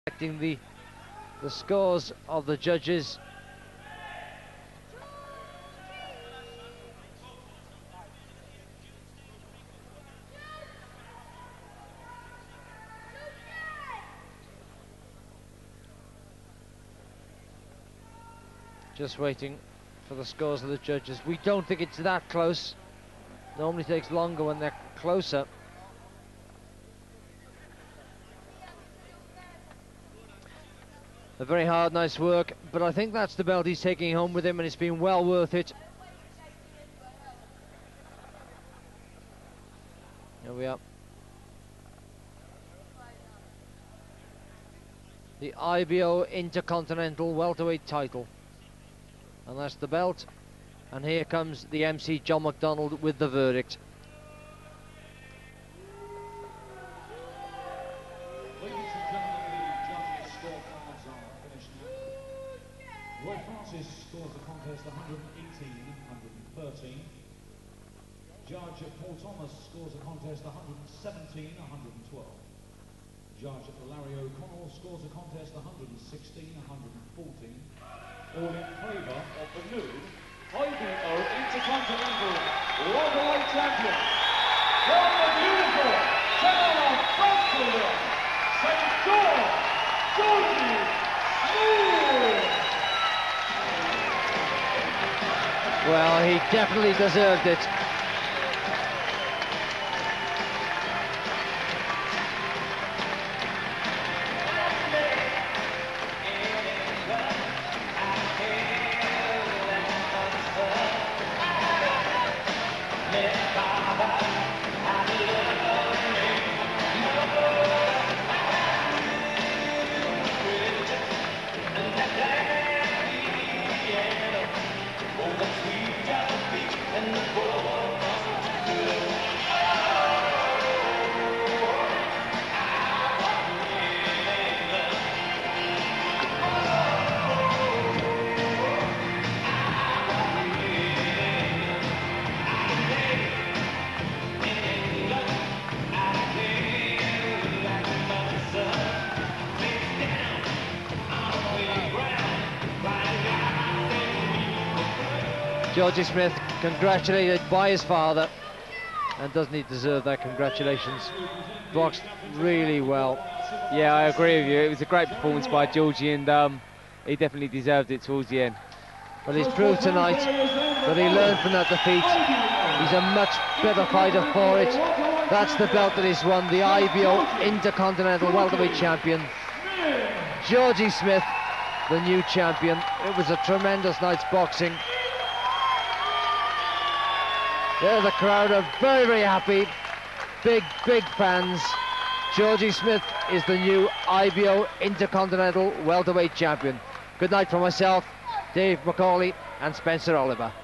The scores of the judges. Just waiting for the scores of the judges. We don't think it's that close. Normally takes longer when they're closer. A very hard, nice work, but I think that's the belt he's taking home with him, and it's been well worth it. Here we are. The IBO Intercontinental Welterweight title. And that's the belt. And here comes the MC, John McDonald, with the verdict. Ladies and gentlemen, the judges' scorecards are finished now. Roy Francis scores the contest 118-113. Judge Paul Thomas scores the contest 117-112. Judge Larry O'Connell scores the contest 116-114. All in favour of the new IBO Intercontinental Welterweight Champion from the beautiful town of Frankfurt, St. George, Georgie Smith. Well, he definitely deserved it. Georgie Smith congratulated by his father, and doesn't he deserve that? Congratulations. Boxed really well. Yeah, I agree with you. It was a great performance by Georgie, and he definitely deserved it towards the end. Well, he's proved tonight that he learned from that defeat. He's a much better fighter for it. That's the belt that he's won, the IBO Intercontinental Welterweight Champion. Georgie Smith, the new champion. It was a tremendous night's boxing. There, the crowd are very, very happy. Big, big fans. Georgie Smith is the new IBO Intercontinental Welterweight Champion. Good night from myself, Dave McCauley, and Spencer Oliver.